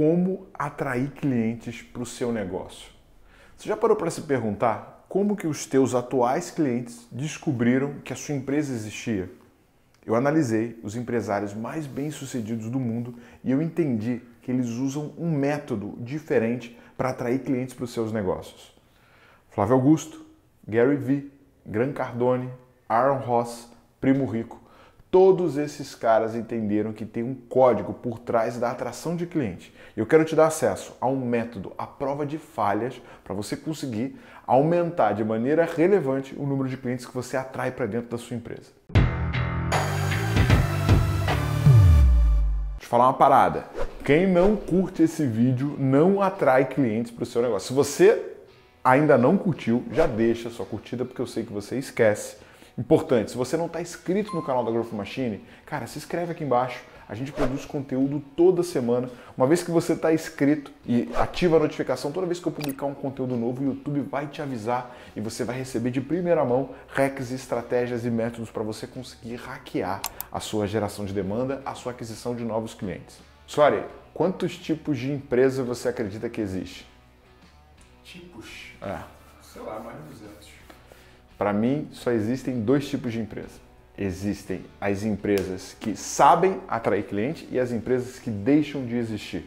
como atrair clientes para o seu negócio. Você já parou para se perguntar como que os teus atuais clientes descobriram que a sua empresa existia? Eu analisei os empresários mais bem-sucedidos do mundo e eu entendi que eles usam um método diferente para atrair clientes para os seus negócios. Flávio Augusto, Gary Vee, Grant Cardone, Aaron Ross, Primo Rico, todos esses caras entenderam que tem um código por trás da atração de cliente. Eu quero te dar acesso a um método à prova de falhas para você conseguir aumentar de maneira relevante o número de clientes que você atrai para dentro da sua empresa. Deixa eu falar uma parada. Quem não curte esse vídeo não atrai clientes para o seu negócio. Se você ainda não curtiu, já deixa a sua curtida porque eu sei que você esquece. Importante, se você não está inscrito no canal da Growth Machine, cara, se inscreve aqui embaixo. A gente produz conteúdo toda semana. Uma vez que você está inscrito e ativa a notificação, toda vez que eu publicar um conteúdo novo, o YouTube vai te avisar e você vai receber de primeira mão hacks, estratégias e métodos para você conseguir hackear a sua geração de demanda, a sua aquisição de novos clientes. Sorry, quantos tipos de empresa você acredita que existe? Tipos? Sei lá, mais de 200. Para mim, só existem dois tipos de empresa. Existem as empresas que sabem atrair cliente e as empresas que deixam de existir.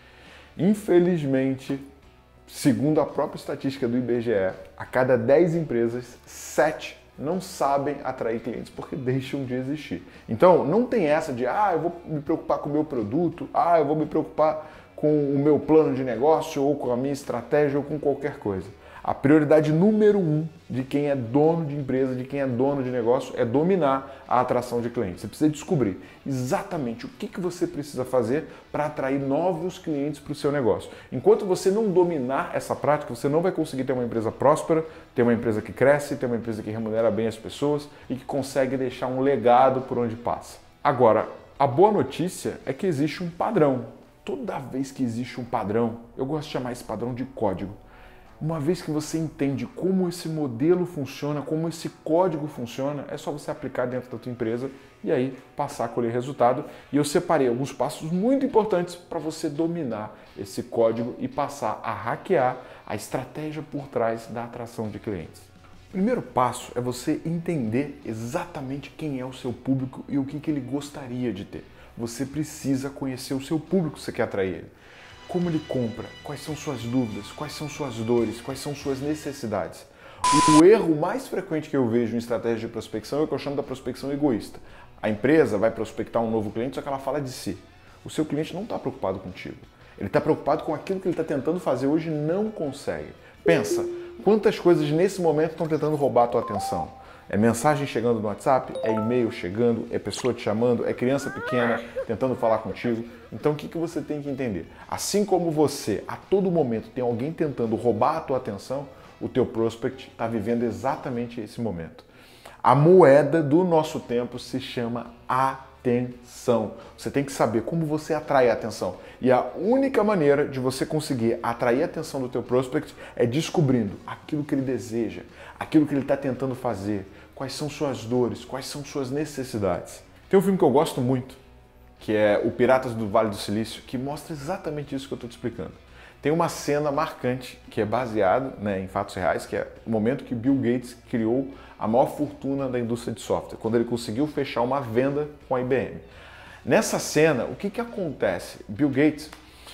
Infelizmente, segundo a própria estatística do IBGE, a cada 10 empresas, 7 não sabem atrair clientes porque deixam de existir. Então, não tem essa de, eu vou me preocupar com o meu produto, eu vou me preocupar com o meu plano de negócio ou com a minha estratégia ou com qualquer coisa. A prioridade número 1 de quem é dono de empresa, de quem é dono de negócio, é dominar a atração de clientes. Você precisa descobrir exatamente o que você precisa fazer para atrair novos clientes para o seu negócio. Enquanto você não dominar essa prática, você não vai conseguir ter uma empresa próspera, ter uma empresa que cresce, ter uma empresa que remunera bem as pessoas e que consegue deixar um legado por onde passa. Agora, a boa notícia é que existe um padrão. Toda vez que existe um padrão, eu gosto de chamar esse padrão de código. Uma vez que você entende como esse modelo funciona, como esse código funciona, é só você aplicar dentro da tua empresa e aí passar a colher resultado. E eu separei alguns passos muito importantes para você dominar esse código e passar a hackear a estratégia por trás da atração de clientes. O primeiro passo é você entender exatamente quem é o seu público e o que ele gostaria de ter. Você precisa conhecer o seu público se você quer atrair ele. Como ele compra, quais são suas dúvidas, quais são suas dores, quais são suas necessidades. O erro mais frequente que eu vejo em estratégia de prospecção é o que eu chamo da prospecção egoísta. A empresa vai prospectar um novo cliente, só que ela fala de si. O seu cliente não está preocupado contigo. Ele está preocupado com aquilo que ele está tentando fazer hoje e não consegue. Pensa, quantas coisas nesse momento estão tentando roubar a tua atenção? É mensagem chegando no WhatsApp, é e-mail chegando, é pessoa te chamando, é criança pequena tentando falar contigo. Então o que você tem que entender? Assim como você, a todo momento, tem alguém tentando roubar a tua atenção, o teu prospect está vivendo exatamente esse momento. A moeda do nosso tempo se chama atenção. Você tem que saber como você atrai a atenção. E a única maneira de você conseguir atrair a atenção do teu prospect é descobrindo aquilo que ele deseja, aquilo que ele está tentando fazer, quais são suas dores, quais são suas necessidades. Tem um filme que eu gosto muito, que é O Piratas do Vale do Silício, que mostra exatamente isso que eu estou te explicando. Tem uma cena marcante que é baseada em fatos reais, que é o momento que Bill Gates criou a maior fortuna da indústria de software, quando ele conseguiu fechar uma venda com a IBM. Nessa cena, o que acontece? Bill Gates,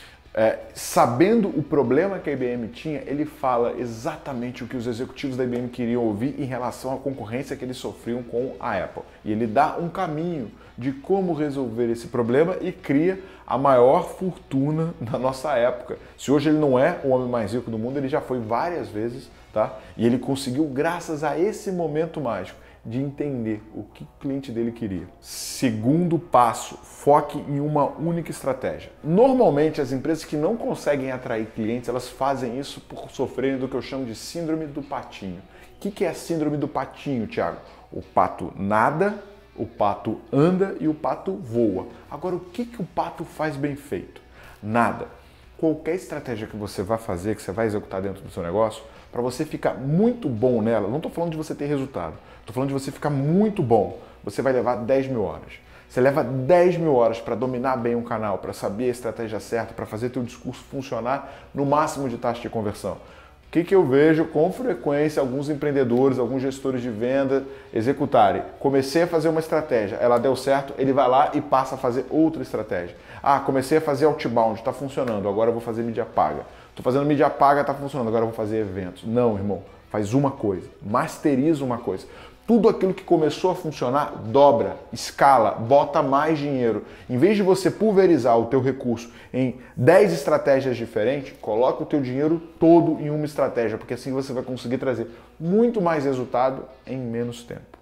sabendo o problema que a IBM tinha, ele fala exatamente o que os executivos da IBM queriam ouvir em relação à concorrência que eles sofriam com a Apple. E ele dá um caminho de como resolver esse problema e cria a maior fortuna da nossa época. Se hoje ele não é o homem mais rico do mundo, ele já foi várias vezes, tá? E ele conseguiu graças a esse momento mágico de entender o que o cliente dele queria. Segundo passo, foque em uma única estratégia. Normalmente, as empresas que não conseguem atrair clientes, elas fazem isso por sofrerem do que eu chamo de síndrome do patinho. O que é a síndrome do patinho, Thiago? O pato nada, o pato anda e o pato voa. Agora, o que o pato faz bem feito? Nada. Qualquer estratégia que você vai fazer, que você vai executar dentro do seu negócio, para você ficar muito bom nela, não estou falando de você ter resultado, estou falando de você ficar muito bom, você vai levar 10 mil horas. Você leva 10 mil horas para dominar bem um canal, para saber a estratégia certa, para fazer teu discurso funcionar no máximo de taxa de conversão. O que eu vejo com frequência alguns empreendedores, alguns gestores de venda executarem? Comecei a fazer uma estratégia, ela deu certo, ele vai lá e passa a fazer outra estratégia. Ah, comecei a fazer outbound, está funcionando, agora eu vou fazer mídia paga. Estou fazendo mídia paga, está funcionando, agora eu vou fazer eventos. Não, irmão, faz uma coisa, masteriza uma coisa. Tudo aquilo que começou a funcionar, dobra, escala, bota mais dinheiro. Em vez de você pulverizar o teu recurso em 10 estratégias diferentes, coloca o teu dinheiro todo em uma estratégia, porque assim você vai conseguir trazer muito mais resultado em menos tempo.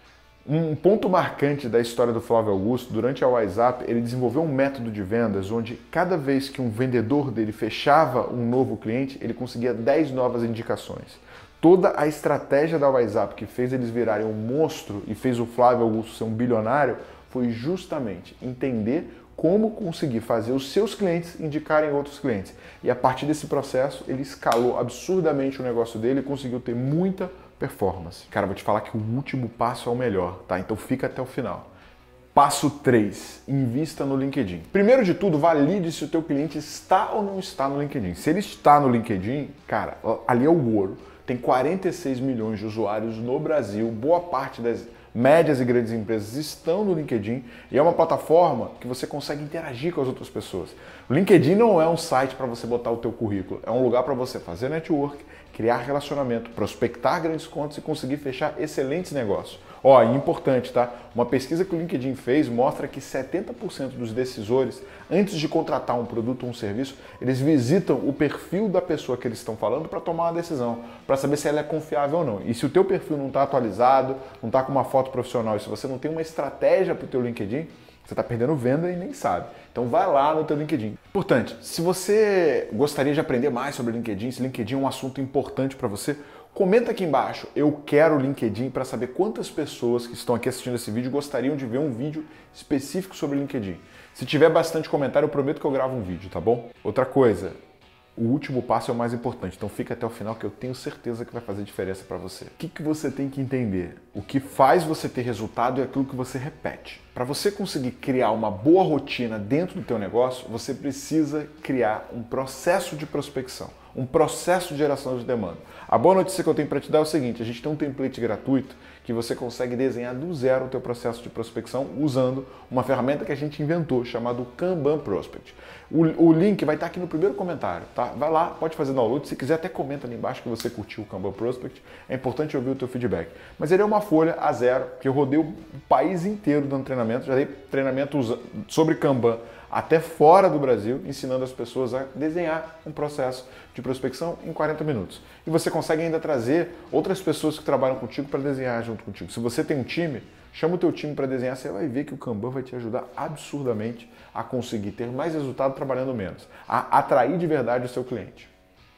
Um ponto marcante da história do Flávio Augusto, durante a WhatsApp, ele desenvolveu um método de vendas onde cada vez que um vendedor dele fechava um novo cliente, ele conseguia 10 novas indicações. Toda a estratégia da WhatsApp que fez eles virarem um monstro e fez o Flávio Augusto ser um bilionário foi justamente entender como conseguir fazer os seus clientes indicarem outros clientes. E a partir desse processo, ele escalou absurdamente o negócio dele e conseguiu ter muita performance. Cara, vou te falar que o último passo é o melhor, tá? Então fica até o final. Passo 3, invista no LinkedIn. Primeiro de tudo, valide se o teu cliente está ou não está no LinkedIn. Se ele está no LinkedIn, cara, ali é o ouro. Tem 46 milhões de usuários no Brasil, boa parte das médias e grandes empresas estão no LinkedIn e é uma plataforma que você consegue interagir com as outras pessoas. O LinkedIn não é um site para você botar o teu currículo, é um lugar para você fazer network, criar relacionamento, prospectar grandes contas e conseguir fechar excelentes negócios. Ó, e importante, tá? Uma pesquisa que o LinkedIn fez mostra que 70% dos decisores, antes de contratar um produto ou um serviço, eles visitam o perfil da pessoa que eles estão falando para tomar uma decisão, para saber se ela é confiável ou não. E se o teu perfil não está atualizado, não está com uma foto profissional, e se você não tem uma estratégia para o teu LinkedIn, você está perdendo venda e nem sabe. Então vai lá no teu LinkedIn. Importante, se você gostaria de aprender mais sobre o LinkedIn, se o LinkedIn é um assunto importante para você, comenta aqui embaixo, eu quero o LinkedIn, para saber quantas pessoas que estão aqui assistindo esse vídeo gostariam de ver um vídeo específico sobre o LinkedIn. Se tiver bastante comentário, eu prometo que eu gravo um vídeo, tá bom? Outra coisa, o último passo é o mais importante, então fica até o final que eu tenho certeza que vai fazer diferença para você. O que você tem que entender? O que faz você ter resultado é aquilo que você repete. Para você conseguir criar uma boa rotina dentro do teu negócio, você precisa criar um processo de prospecção, um processo de geração de demanda. A boa notícia que eu tenho para te dar é o seguinte, a gente tem um template gratuito que você consegue desenhar do zero o teu processo de prospecção usando uma ferramenta que a gente inventou, chamado Kanban Prospect. O link vai estar aqui no primeiro comentário, tá? Vai lá, pode fazer download, se quiser até comenta ali embaixo que você curtiu o Kanban Prospect, é importante ouvir o teu feedback. Mas ele é uma folha A0, que eu rodei o país inteiro dando treinamento, já dei treinamento sobre Kanban até fora do Brasil, ensinando as pessoas a desenhar um processo de prospecção em 40 minutos. E você consegue ainda trazer outras pessoas que trabalham contigo para desenhar junto contigo. Se você tem um time, chama o teu time para desenhar, você vai ver que o Kanban vai te ajudar absurdamente a conseguir ter mais resultado trabalhando menos, a atrair de verdade o seu cliente.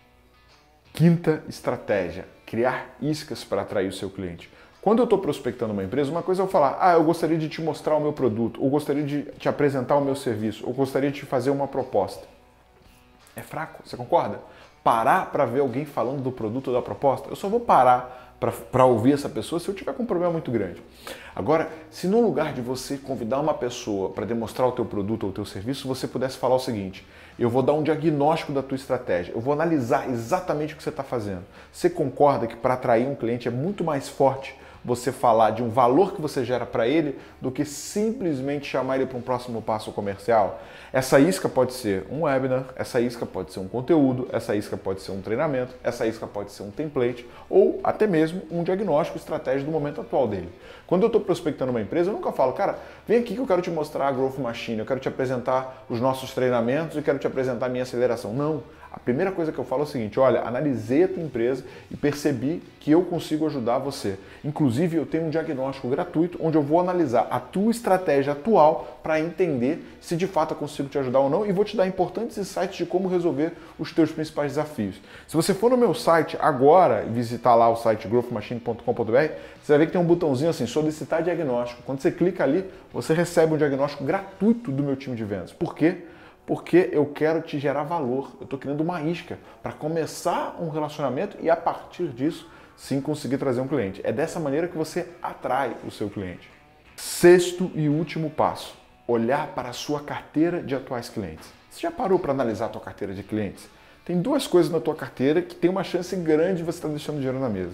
Quinta estratégia, criar iscas para atrair o seu cliente. Quando eu estou prospectando uma empresa, uma coisa é eu falar, eu gostaria de te mostrar o meu produto, ou gostaria de te apresentar o meu serviço, ou gostaria de te fazer uma proposta. É fraco, você concorda? Parar para ver alguém falando do produto ou da proposta, eu só vou parar para ouvir essa pessoa se eu tiver com um problema muito grande. Agora, se no lugar de você convidar uma pessoa para demonstrar o teu produto ou o teu serviço, você pudesse falar o seguinte, eu vou dar um diagnóstico da tua estratégia, eu vou analisar exatamente o que você está fazendo. Você concorda que para atrair um cliente é muito mais forte você falar de um valor que você gera para ele do que simplesmente chamar ele para um próximo passo comercial? Essa isca pode ser um webinar, essa isca pode ser um conteúdo, essa isca pode ser um treinamento, essa isca pode ser um template ou até mesmo um diagnóstico estratégico do momento atual dele. Quando eu estou prospectando uma empresa, eu nunca falo, cara, vem aqui que eu quero te mostrar a Growth Machine, eu quero te apresentar os nossos treinamentos e quero te apresentar a minha aceleração. Não. A primeira coisa que eu falo é o seguinte, olha, analisei a tua empresa e percebi que eu consigo ajudar você. Inclusive, eu tenho um diagnóstico gratuito onde eu vou analisar a tua estratégia atual para entender se de fato eu consigo te ajudar ou não e vou te dar importantes insights de como resolver os teus principais desafios. Se você for no meu site agora e visitar lá o site growthmachine.com.br, você vai ver que tem um botãozinho assim, solicitar diagnóstico. Quando você clica ali, você recebe um diagnóstico gratuito do meu time de vendas. Por quê? Porque eu quero te gerar valor. Eu estou criando uma isca para começar um relacionamento e a partir disso, sim, conseguir trazer um cliente. É dessa maneira que você atrai o seu cliente. Sexto e último passo, olhar para a sua carteira de atuais clientes. Você já parou para analisar a tua carteira de clientes? Tem duas coisas na tua carteira que tem uma chance grande de você estar deixando dinheiro na mesa.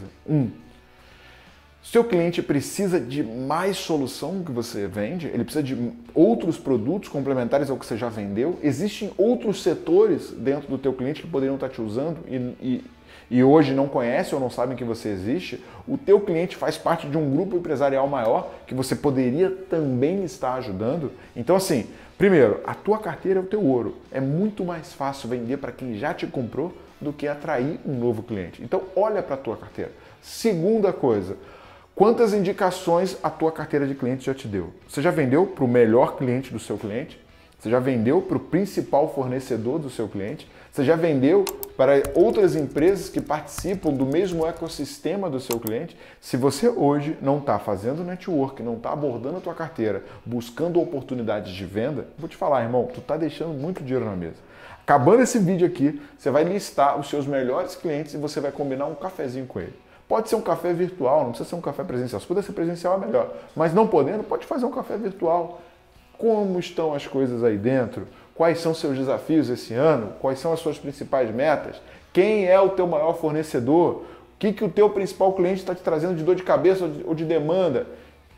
Seu cliente precisa de mais solução que você vende, ele precisa de outros produtos complementares ao que você já vendeu. Existem outros setores dentro do teu cliente que poderiam estar te usando e hoje não conhecem ou não sabem que você existe. O teu cliente faz parte de um grupo empresarial maior que você poderia também estar ajudando. Então assim, primeiro, a tua carteira é o teu ouro. É muito mais fácil vender para quem já te comprou do que atrair um novo cliente. Então olha para a tua carteira. Segunda coisa, quantas indicações a tua carteira de clientes já te deu? Você já vendeu para o melhor cliente do seu cliente? Você já vendeu para o principal fornecedor do seu cliente? Você já vendeu para outras empresas que participam do mesmo ecossistema do seu cliente? Se você hoje não está fazendo network, não está abordando a tua carteira, buscando oportunidades de venda, vou te falar, irmão, tu está deixando muito dinheiro na mesa. Acabando esse vídeo aqui, você vai listar os seus melhores clientes e você vai combinar um cafezinho com ele. Pode ser um café virtual, não precisa ser um café presencial. Se puder ser presencial é melhor. Mas não podendo, pode fazer um café virtual. Como estão as coisas aí dentro? Quais são seus desafios esse ano? Quais são as suas principais metas? Quem é o teu maior fornecedor? O que o teu principal cliente está te trazendo de dor de cabeça ou de demanda?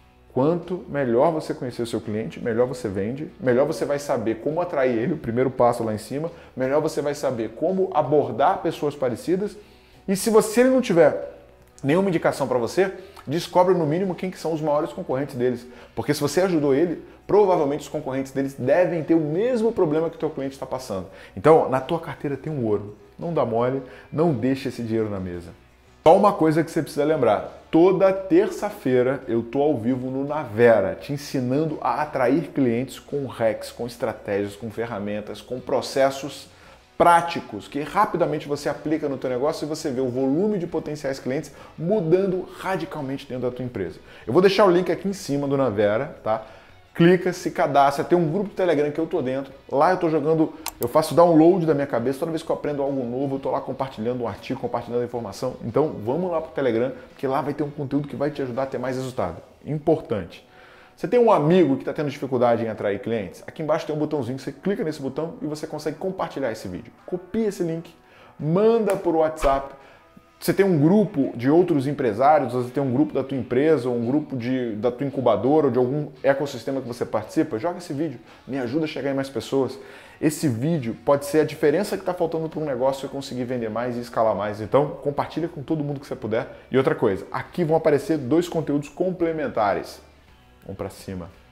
Quanto melhor você conhecer o seu cliente, melhor você vende, melhor você vai saber como atrair ele, o primeiro passo lá em cima, melhor você vai saber como abordar pessoas parecidas. E se ele não tiver nenhuma indicação para você, descobre no mínimo quem que são os maiores concorrentes deles. Porque se você ajudou ele, provavelmente os concorrentes deles devem ter o mesmo problema que o teu cliente está passando. Então, na tua carteira tem um ouro. Não dá mole, não deixa esse dinheiro na mesa. Só uma coisa que você precisa lembrar. Toda terça-feira eu estou ao vivo no Navera, te ensinando a atrair clientes com hacks, com estratégias, com ferramentas, com processos práticos que rapidamente você aplica no teu negócio e você vê o volume de potenciais clientes mudando radicalmente dentro da tua empresa. Eu vou deixar o link aqui em cima do Navera, tá? Clica, se cadastra, tem um grupo do Telegram que eu tô dentro. Lá eu tô jogando, eu faço download da minha cabeça, toda vez que eu aprendo algo novo, eu tô lá compartilhando um artigo, compartilhando a informação. Então vamos lá pro Telegram, porque lá vai ter um conteúdo que vai te ajudar a ter mais resultado. Importante. Você tem um amigo que está tendo dificuldade em atrair clientes? Aqui embaixo tem um botãozinho, você clica nesse botão e você consegue compartilhar esse vídeo. Copia esse link, manda por WhatsApp. Você tem um grupo de outros empresários, você tem um grupo da tua empresa, ou um grupo da tua incubadora, ou de algum ecossistema que você participa, joga esse vídeo, me ajuda a chegar em mais pessoas. Esse vídeo pode ser a diferença que está faltando para um negócio eu conseguir vender mais e escalar mais. Então, compartilha com todo mundo que você puder. E outra coisa, aqui vão aparecer dois conteúdos complementares. Vamos para cima.